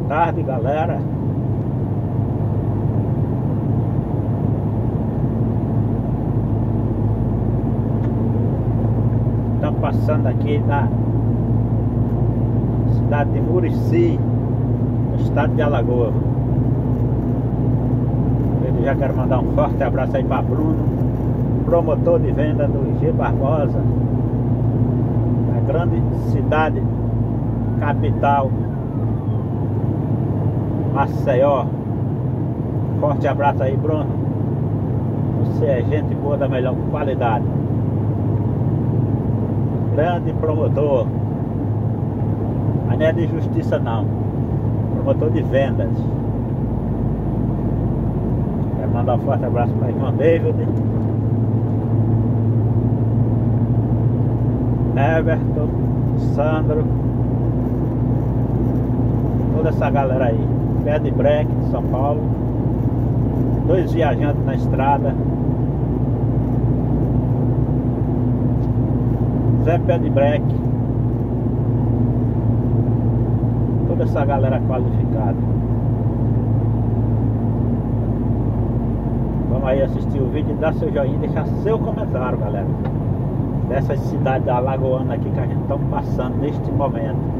tarde, galera. Estamos passando aqui na cidade de Murici, no estado de Alagoas. Eu já quero mandar um forte abraço aí para Bruno, promotor de venda do IG Barbosa, na grande cidade capital Maceió. Forte abraço aí, Bruno. Você é gente boa da melhor qualidade. Grande promotor. Mas não é de justiça não. Promotor de vendas. Quero mandar um forte abraço para o irmão David, Everton, Sandro, toda essa galera aí. Pé de breque de São Paulo. 2 viajantes na estrada. Zé Pé de breque. Toda essa galera qualificada. Vamos aí assistir o vídeo, dar seu joinha e deixar seu comentário, galera, dessas cidades alagoanas aqui que a gente está passando neste momento.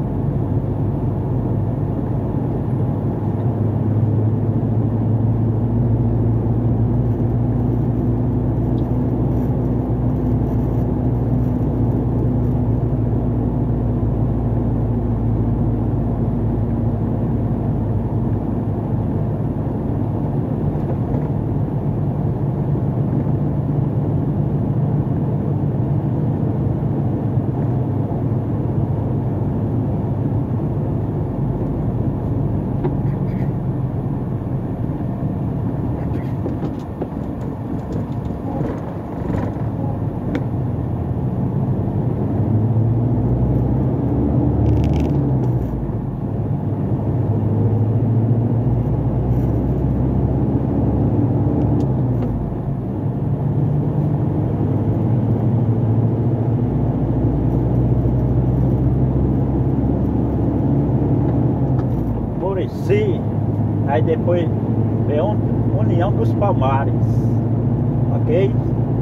Murici, aí depois vem União dos Palmares, ok?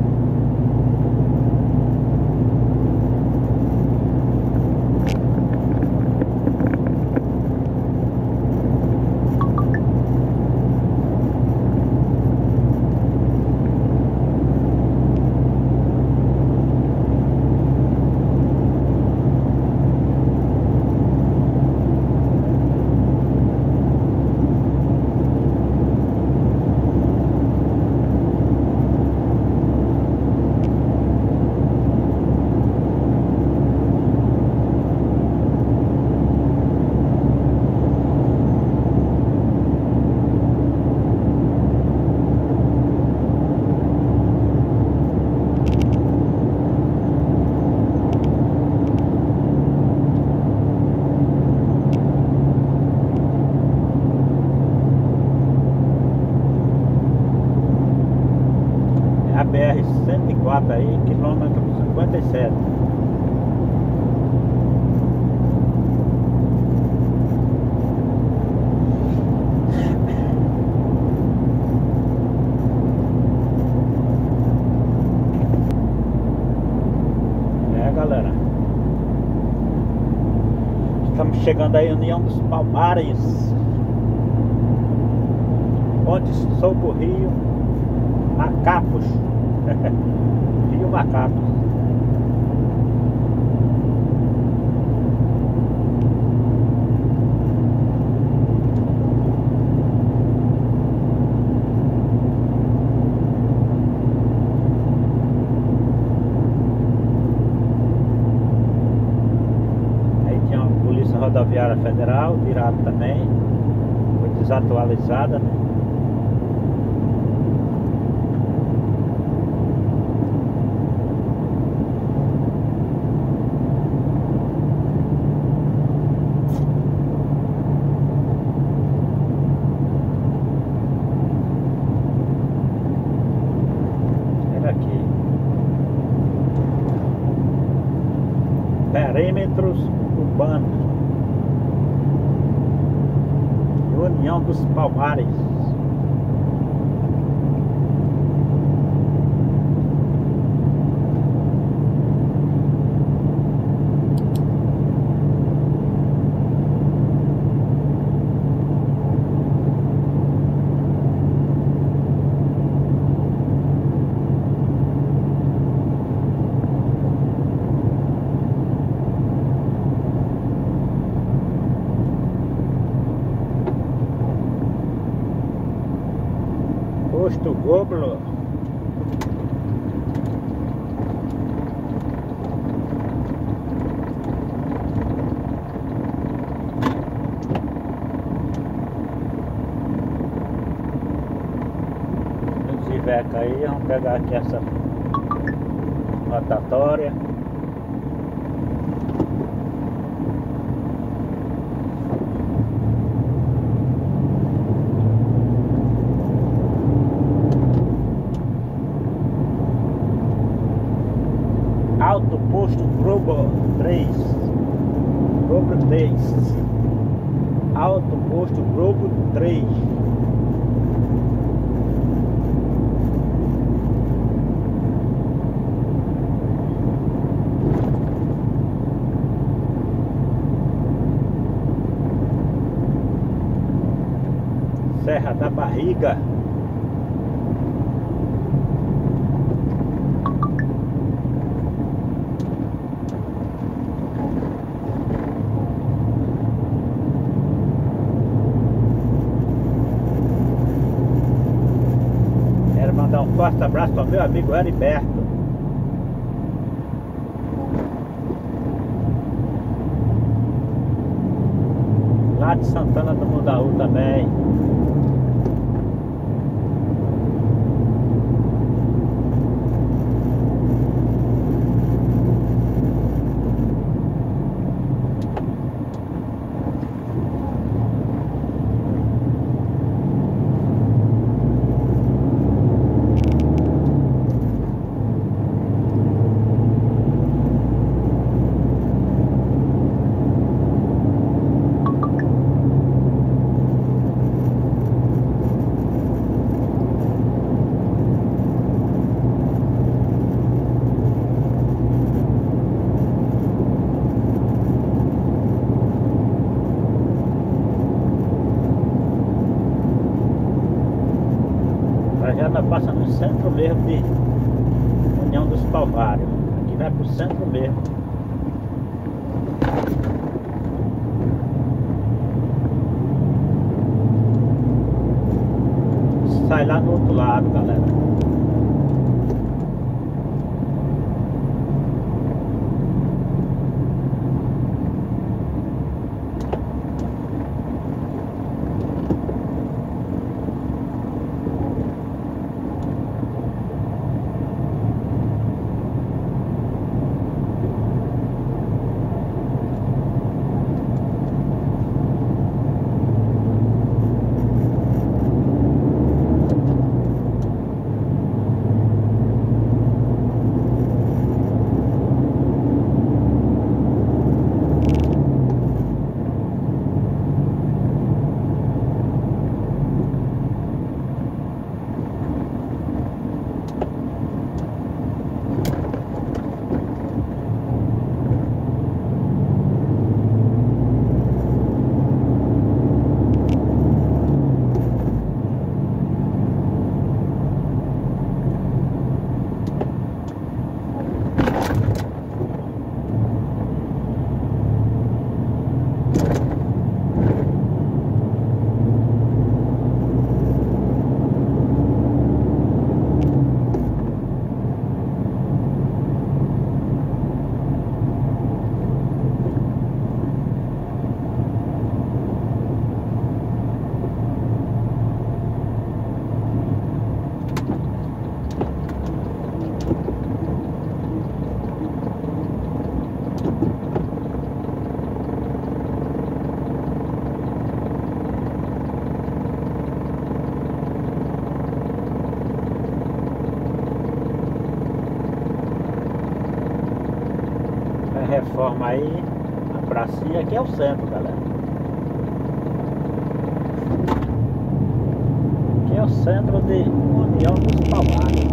A BR-104 aí, quilômetro 57. Galera, estamos chegando aí, União dos Palmares, Ponte Soco Rio Macapos. Rio Macapos. Aí tinha uma Polícia Rodoviária Federal, virada também, foi desatualizada, né? Perímetros urbanos. União dos Palmares. Posto Goblo. Se tiver aí, vamos pegar aqui essa rotatória. Alto Posto Globo 3. Globo 3. Alto Posto Globo 3. Serra da Barriga. Mandar um forte abraço para o meu amigo Heriberto. Lá de Santana do Mundaú também. Já tá passando no centro mesmo de União dos Palmares. Aqui vai pro centro mesmo. Sai lá do outro lado, galera. Reforma aí a pracinha, aqui é o centro, galera. é o centro de União dos Palmares.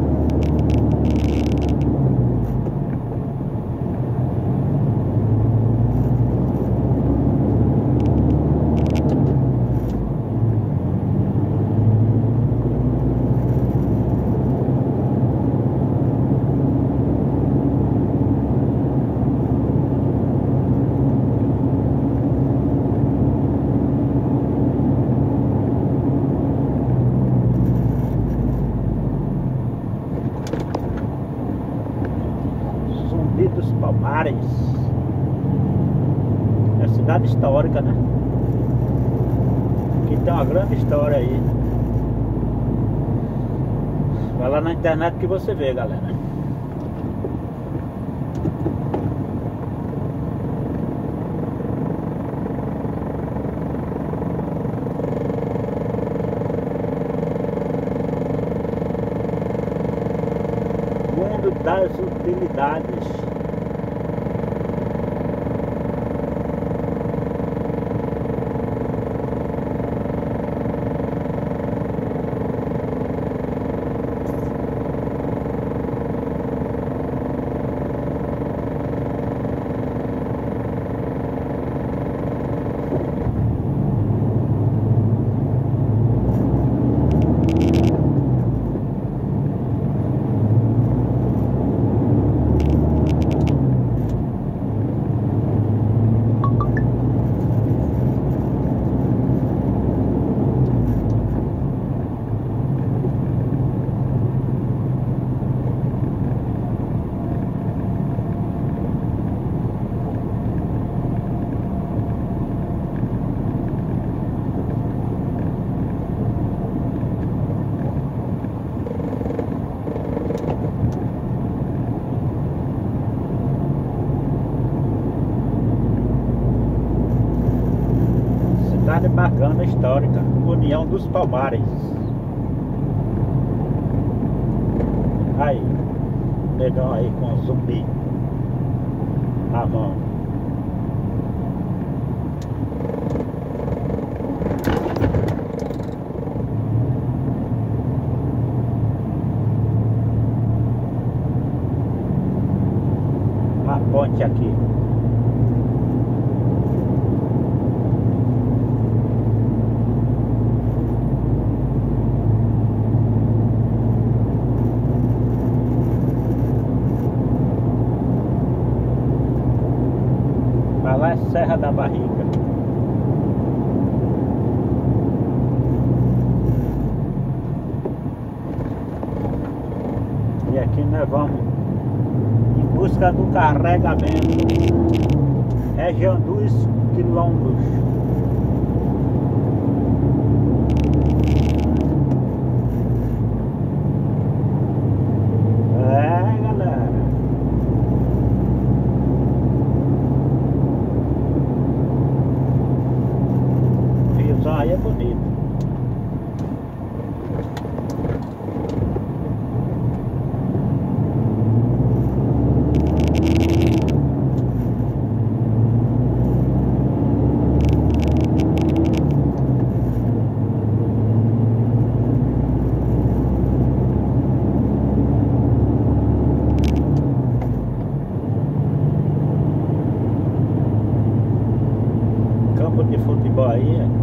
Zumbi dos Palmares. É cidade histórica, né? Aqui tem uma grande história aí. Vai lá na internet que você vê, galera. Mundo das utilidades. Cidade bacana, histórica, União dos Palmares. Aí, negão aí com zumbi na mão. A ponte aqui. Lá é Serra da Barriga. E aqui nós vamos em busca do carregamento. Região dos Quilombos. É, galera. Aí é bonito. Campo de futebol aí.